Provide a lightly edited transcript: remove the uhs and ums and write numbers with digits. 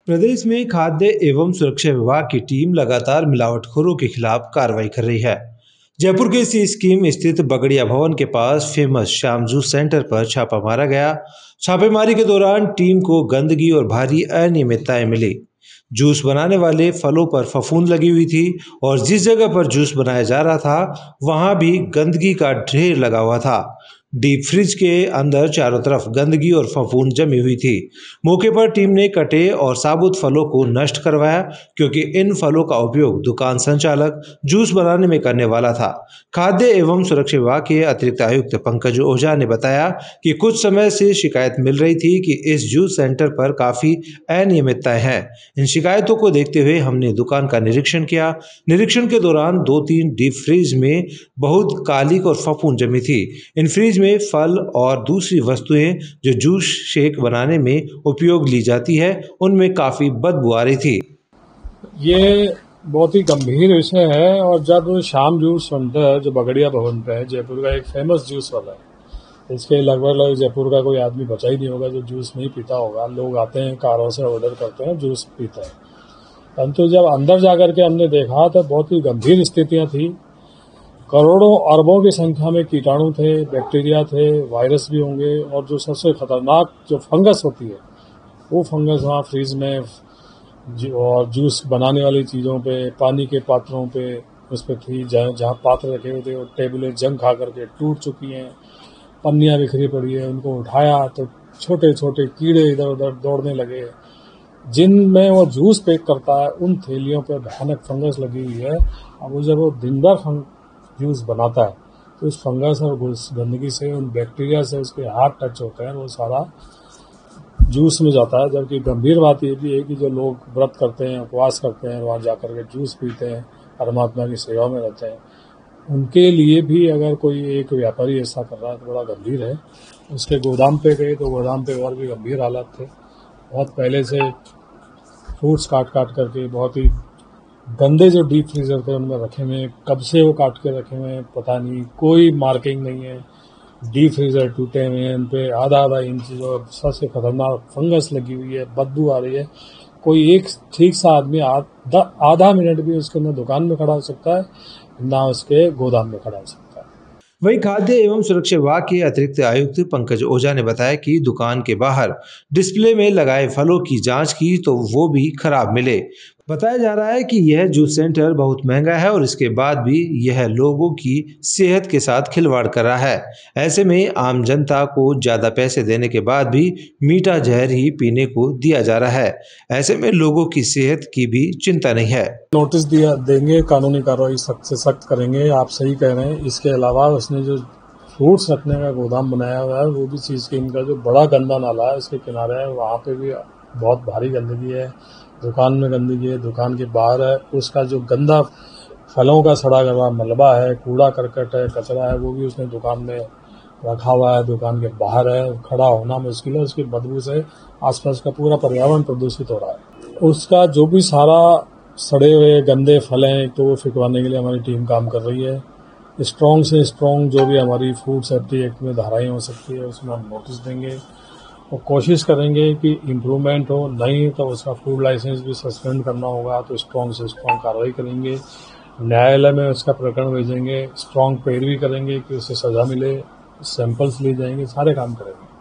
प्रदेश में खाद्य एवं सुरक्षा विभाग की टीम लगातार मिलावटखोरों के खिलाफ कार्रवाई कर रही है। जयपुर के सी स्कीम स्थित बगड़िया भवन के पास फेमस श्याम जूस सेंटर पर छापा मारा गया। छापेमारी के दौरान टीम को गंदगी और भारी अनियमितताएं मिली। जूस बनाने वाले फलों पर फफूंद लगी हुई थी और जिस जगह पर जूस बनाया जा रहा था वहां भी गंदगी का ढेर लगा हुआ था। डीप फ्रिज के अंदर चारों तरफ गंदगी और फफूंद जमी हुई थी। मौके पर टीम ने कटे और साबुत फलों को नष्ट करवाया, क्योंकि इन फलों का उपयोग दुकान संचालक जूस बनाने में करने वाला था। खाद्य एवं सुरक्षा विभाग के अतिरिक्त आयुक्त पंकज ओझा ने बताया कि कुछ समय से शिकायत मिल रही थी कि इस जूस सेंटर पर काफी अनियमितताएं हैं। इन शिकायतों को देखते हुए हमने दुकान का निरीक्षण किया। निरीक्षण के दौरान 2-3 डीप फ्रीज में बहुत कालिक और फफूंद जमी थी। इन फ्रीज में फल और दूसरी वस्तुएं जो जूस शेक बनाने में उपयोग ली जाती है, उनमें काफी बदबू आ रही थी। ये बहुत ही गंभीर विषय है। और जब श्याम जूस सेंटर जो बगड़िया भवन पे है, जयपुर का एक फेमस जूस वाला है, इसके लगभग जयपुर का कोई आदमी बचा ही नहीं होगा जो जूस नहीं पीता होगा। लोग आते हैं, कारों से ऑर्डर करते हैं, जूस पीते हैं। परंतु जब अंदर जाकर के हमने देखा तो बहुत ही गंभीर स्थितियां थी। करोड़ों अरबों की संख्या में कीटाणु थे, बैक्टीरिया थे, वायरस भी होंगे, और जो सबसे खतरनाक जो फंगस होती है वो फंगस वहाँ फ्रीज में और जूस बनाने वाली चीज़ों पे, पानी के पात्रों पे, उस पर थी। जहाँ पात्र रखे हुए थे वो टेबलें जंग खा करके टूट चुकी हैं, पन्नियाँ बिखरी पड़ी है। उनको उठाया तो छोटे छोटे कीड़े इधर उधर दौड़ने लगे। जिनमें वो जूस पैक करता है उन थैलियों पर भयानक फंगस लगी हुई है। अब वो जब वो दिन भर जूस बनाता है तो उस फंगस और उस गंदगी से, उन बैक्टीरिया से उसके हाथ टच होते हैं, वो सारा जूस में जाता है। जबकि गंभीर बात ये भी है कि जो लोग व्रत करते हैं, उपवास करते हैं, वहाँ जाकर के जूस पीते हैं, परमात्मा की सेवा में रहते हैं, उनके लिए भी अगर कोई एक व्यापारी ऐसा कर रहा है तो बड़ा गंभीर है। उसके गोदाम पे गए तो गोदाम पे और भी गंभीर हालात थे। बहुत पहले से फ्रूट्स काट करके बहुत ही गंदे जो डीप फ्रीजर थे उनमें रखे हुए, कब से वो काट के रखे हुए हैं पता नहीं, कोई मार्किंग नहीं है। डीप फ्रीजर टूटे हुए हैं, उन पे आधा इंच जो सबसे खतरनाक फंगस लगी हुई है, बदबू आ रही है। कोई एक ठीक सा आदमी आधा मिनट भी उसके ना दुकान में खड़ा हो सकता है, ना उसके गोदाम में खड़ा हो सकता है। वहीं खाद्य एवं सुरक्षा विभाग के अतिरिक्त आयुक्त पंकज ओझा ने बताया कि दुकान के बाहर डिस्प्ले में लगाए फलों की जांच की तो वो भी खराब मिले। बताया जा रहा है कि यह जूस सेंटर बहुत महंगा है और इसके बाद भी यह लोगों की सेहत के साथ खिलवाड़ कर रहा है। ऐसे में आम जनता को ज्यादा पैसे देने के बाद भी मीठा जहर ही पीने को दिया जा रहा है। ऐसे में लोगों की सेहत की भी चिंता नहीं है। नोटिस देंगे, कानूनी कार्रवाई सख्त से सख्त करेंगे। आप सही कह रहे हैं। इसके अलावा उसने जो फ्रूट्स रखने का गोदाम बनाया हुआ है वो भी चीज़ की, इनका जो बड़ा गंदा नाला है उसके किनारे है, वहाँ पे भी बहुत भारी गंदगी है। दुकान में गंदगी है, दुकान के बाहर है, उसका जो गंदा फलों का सड़ा गला मलबा है, कूड़ा करकट है, कचरा है, वो भी उसने दुकान में रखा हुआ है, दुकान के बाहर है। खड़ा होना मुश्किल है, उसकी बदबू से आसपास का पूरा पर्यावरण प्रदूषित हो रहा है। उसका जो भी सारा सड़े हुए गंदे फल हैं तो वो फिकवाने के लिए हमारी टीम काम कर रही है। स्ट्रॉन्ग से स्ट्रॉन्ग जो भी हमारी फूड सेफ्टी एक्ट में धाराएं हो सकती है उसमें हम नोटिस देंगे और कोशिश करेंगे कि इम्प्रूवमेंट हो। नहीं तो उसका फूड लाइसेंस भी सस्पेंड करना होगा तो स्ट्रॉन्ग से स्ट्रॉन्ग कार्रवाई करेंगे। न्यायालय में उसका प्रकरण भेजेंगे, स्ट्रॉन्ग पैरवी करेंगे कि उसे सजा मिले, सैंपल्स लिए जाएंगे, सारे काम करेंगे।